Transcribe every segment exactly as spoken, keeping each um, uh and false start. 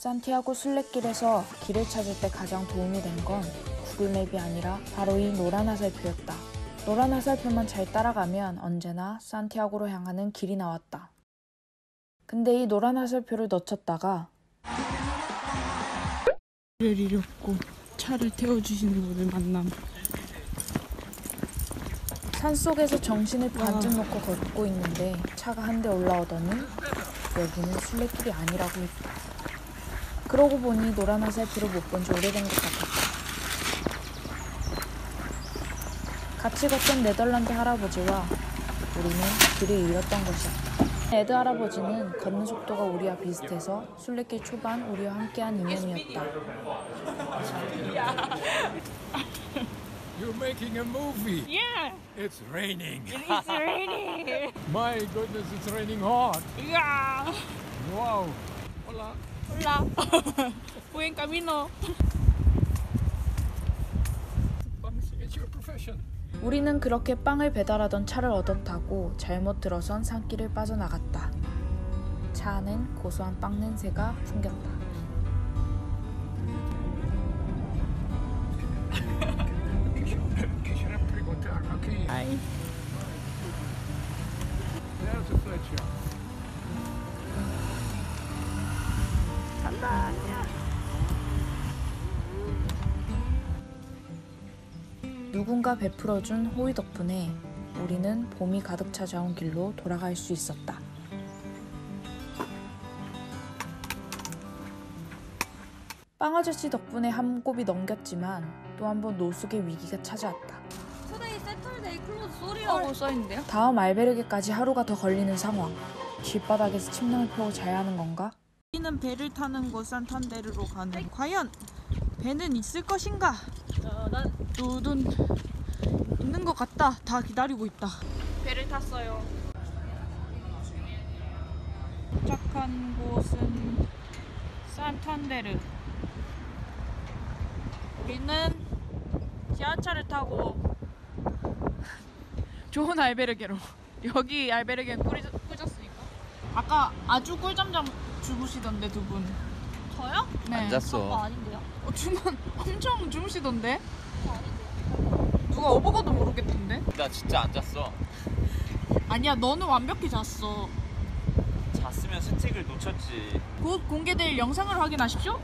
산티아고 순례길에서 길을 찾을 때 가장 도움이 된 건 구글맵이 아니라 바로 이 노란 화살표였다. 노란 화살표만 잘 따라가면 언제나 산티아고로 향하는 길이 나왔다. 근데 이 노란 화살표를 놓쳤다가 를 잃었고 차를 태워주시는 분을 만남. 산속에서 정신을 반쯤 놓고 걷고 있는데 차가 한 대 올라오더니 여기는 순례길이 아니라고 했다. 그러고 보니 노란 화살표를 못 본 지 오래된 것 같았다. 같이 걷던 네덜란드 할아버지와 우리는 길을 잃었던 것이었다. 에드 할아버지는 걷는 속도가 우리와 비슷해서 순례길 초반 우리와 함께한 인연이었다. You're making a movie. Yeah, It's raining. it is raining. My goodness, it's raining hard. Yeah. Wow. Hola. Hola. Buen camino. It's your profession. 우리는 그렇게 빵을 배달하던 차를 얻어 타고 잘못 들어선 산길을 빠져나갔다. 차 안엔 고소한 빵 냄새가 풍겼다. Hi. There's a fletcher. 누군가 베풀어준 호의 덕분에 우리는 봄이 가득 찾아온 길로 돌아갈 수 있었다. 빵 아저씨 덕분에 한 곱이 넘겼지만 또 한 번 노숙의 위기가 찾아왔다. 투데이 세터데이 클로즈 소리라고 써있는데요? 다음 알베르게까지 하루가 더 걸리는 상황. 길바닥에서 침낭을 펴고 자야 하는 건가? 우리는 배를 타는 곳 산탄데르로 가는. 과연 배는 있을 것인가? 어, 난 두둔 있는 것 같다. 다 기다리고 있다. 배를 탔어요. 도착한 곳은 산탄데르. 우리는 지하철을 타고 좋은 알베르게로. 여기 알베르게는 꿀이, 꿀졌으니까. 아까 아주 꿀잠 잠 주무시던데 두 분. 저요? 네. 안 그거 잤어. 아닌데요? 어, 주문 엄청 주무시던데? 누가 어버거도 모르겠던데? 나 진짜 안 잤어. 아니야, 너는 완벽히 잤어. 잤으면 스틱을 놓쳤지. 곧 공개될 영상을 확인하십시오.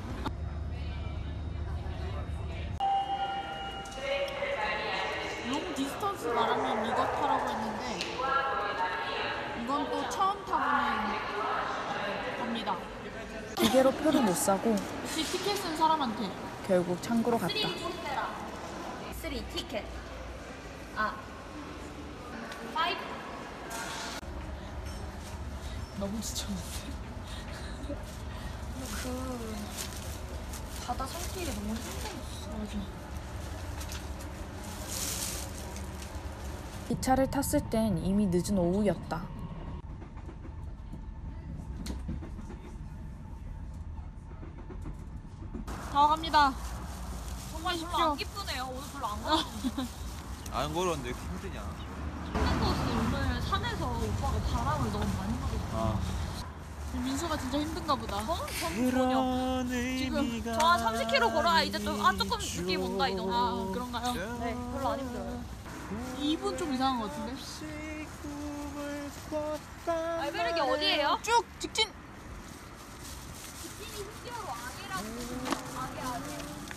롱 디스턴스 말하면 이거 타라고 했는데 이건 또 처음 타보는 겁니다. 기계로 표를 못 사고 혹시 티켓 쓴 사람한테 결국 창고로 갔다. 쓰리 티켓. 아. 파이브. 너무 지쳤는데. 그 바다 산길이 너무 힘들었어. 맞아. 기차를 탔을 땐 이미 늦은 오후였다. 다 갑니다. 정말 별로 안 기쁘네요. 오늘 별로 안 가는데. 안 걸었는데 왜 이렇게 힘드냐. 힘들었어. 오늘 산에서 오빠가 바람을 너무 많이 맞았어. 아. 민수가 진짜 힘든가 보다. 저는 전 전혀. 지금 저 한 삼십 킬로미터 걸어야 이제 좀 아 조금 느낌이 온다 이 정도. 아, 그런가요? 네, 별로 안 힘들어요. 이 분 좀 이상한 것 같은데? 알베르게 어디예요? 쭉 직진! 비키니 흑기어로 아니라고. 아니 아니.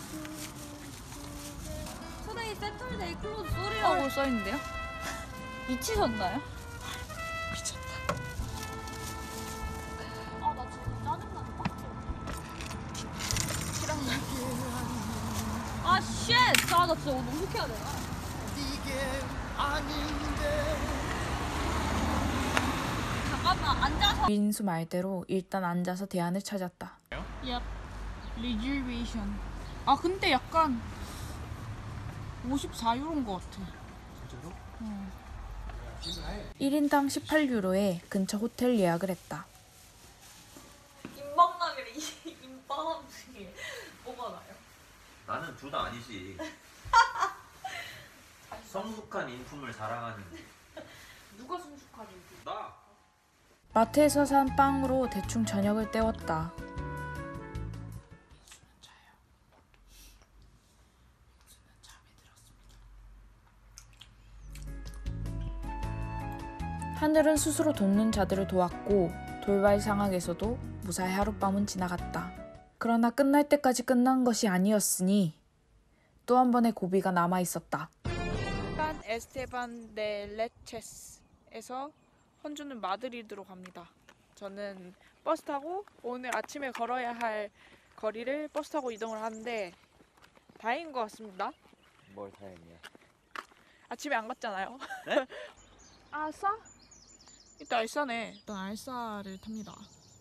투데이 세터데이 클로즈 소리라고 써있는데요? 미치셨나요? 미쳤다. 아 나 지금 짜증나는 빡쳐. 아 쉣! 아 나 진짜 오늘 농축해야 되나? 잠깐만 앉아서. 민수 말대로 일단 앉아서 대안을 찾았다. Yep. Reservation. 아 근데 약간 오십사 유로인 것 같아. 진짜로? 어. 일 인당 십팔 유로에 근처 호텔 예약을 했다. 인방남이랑 인방남 중에 뭐가 나요? 나는 둘 다 아니지. 성숙한 인품을 자랑하는 누가 성숙하지? 나. 마트에서 산 빵으로 대충 저녁을 때웠다. 하늘은 스스로 돕는 자들을 도왔고 돌발 상황에서도 무사히 하룻밤은 지나갔다. 그러나 끝날 때까지 끝난 것이 아니었으니 또 한 번의 고비가 남아 있었다. 산 에스테반 데 레체스에서 헌주는 마드리드로 갑니다. 저는 버스 타고 오늘 아침에 걸어야 할 거리를 버스 타고 이동을 하는데 다행인 것 같습니다. 뭘 다행이야. 아침에 안 갔잖아요. 네? 알싸? 이따 알싸네. 일단 알싸를 탑니다.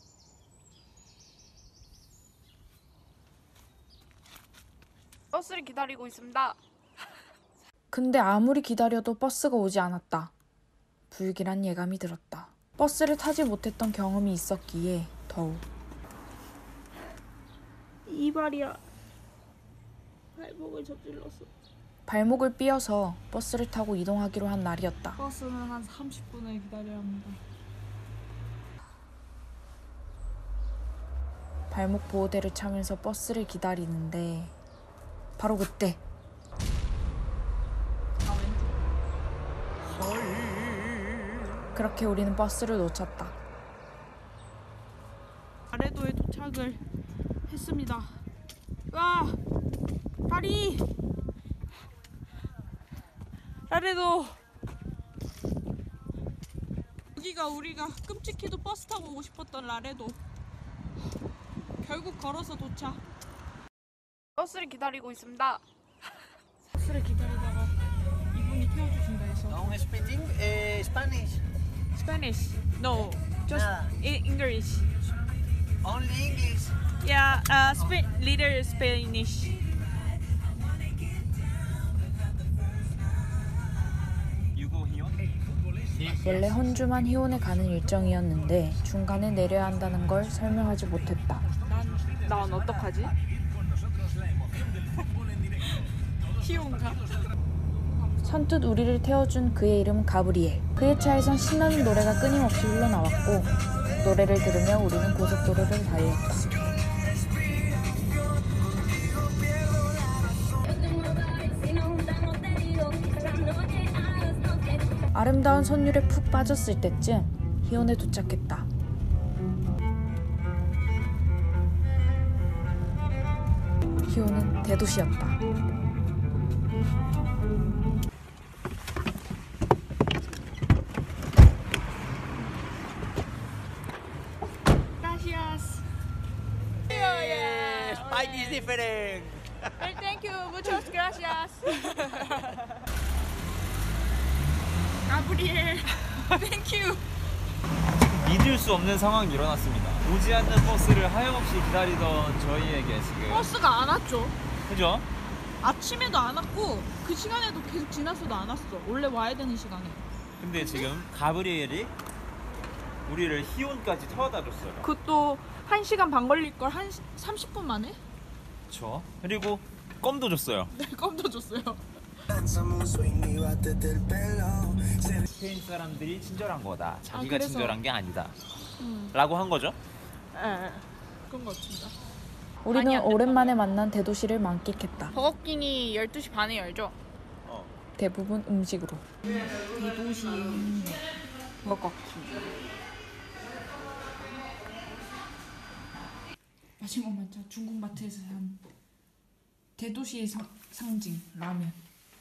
버스를 기다리고 있습니다. 근데 아무리 기다려도 버스가 오지 않았다. 불길한 예감이 들었다. 버스를 타지 못했던 경험이 있었기에 더욱. 이발이야. 발목을 저질렀어. 발목을 삐어서 버스를 타고 이동하기로 한 날이었다. 버스는 한 삼십 분을 기다려야 합니다. 발목 보호대를 차면서 버스를 기다리는데 바로 그때 그렇게 우리는 버스를 놓쳤다. 아레도에 도착을 했습니다. 와! 파리! 아레도! 여기가 우리가 끔찍해도 버스 타고 오고 싶었던 라레도. 결국 걸어서 도착. 버스를 기다리고 있습니다. 버스를 기다리다가 이분이 태워주신다 해서. Don't speaking uh, Spanish. Spanish? No, just Nada. in English. Only English. Yeah, uh, Sp- little Spanish. 유고 희원? 원래 헌주만 희원에 가는 일정이었는데 중간에 내려야 한다는 걸 설명하지 못했다. 난, 난 어떡하지? 희용가? 선뜻 우리를 태워준 그의 이름은 가브리엘. 그의 차에선 신나는 노래가 끊임없이 흘러나왔고 노래를 들으며 우리는 고속도로를 달렸다. 아름다운 선율에 푹 빠졌을 때쯤 희원에 도착했다. 희원은 대도시였다. Gracias. Spanish different. Well, thank you. Muchas gracias. 가브리엘. Thank you. 믿을 수 없는 상황이 일어났습니다. 오지 않는 버스를 하염없이 기다리던 저희에게 지금 버스가 안 왔죠. 그죠? 아침에도 안 왔고 그 시간에도 계속 지났어도 안 왔어. 원래 와야 되는 시간에. 근데 지금 가브리엘이 우리를 희원까지 태워다 줬어요. 그것도 한 시간 반 걸릴 걸 한 삼십 분 만에? 그쵸? 그리고 껌도 줬어요. 네, 껌도 줬어요. 스페인 사람들이 친절한 거다. 자기가 그래서- 친절한 게 아니다. 음. 라고 한 거죠. 예, 예. 그런 거 같습니다. 우리는 많이 안 됐다. 오랜만에 만난 대도시를 만끽했다. 버거킹이 열두 시 반에 열죠? 어. 대부분 음식으로. 대도시 버거킹. 마지막 만차 중국 마트에서 산 대도시의 상, 상징 라면.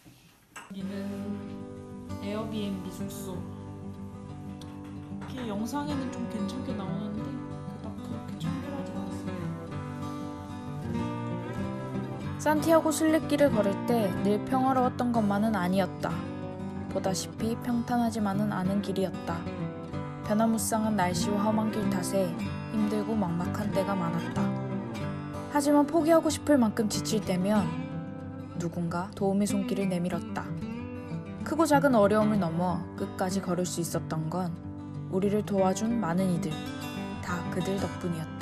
여기는 에어비앤비 숙소. 이렇게 영상에는 좀 괜찮게 나오는데 그닥 그렇게 청결하지 않습니다. 산티아고 순례길을 걸을 때 늘 평화로웠던 것만은 아니었다. 보다시피 평탄하지만은 않은 길이었다. 변화무쌍한 날씨와 험한 길 탓에 힘들고 막막한 때가 많았다. 하지만 포기하고 싶을 만큼 지칠 때면 누군가 도움의 손길을 내밀었다. 크고 작은 어려움을 넘어 끝까지 걸을 수 있었던 건 우리를 도와준 많은 이들, 다 그들 덕분이었다.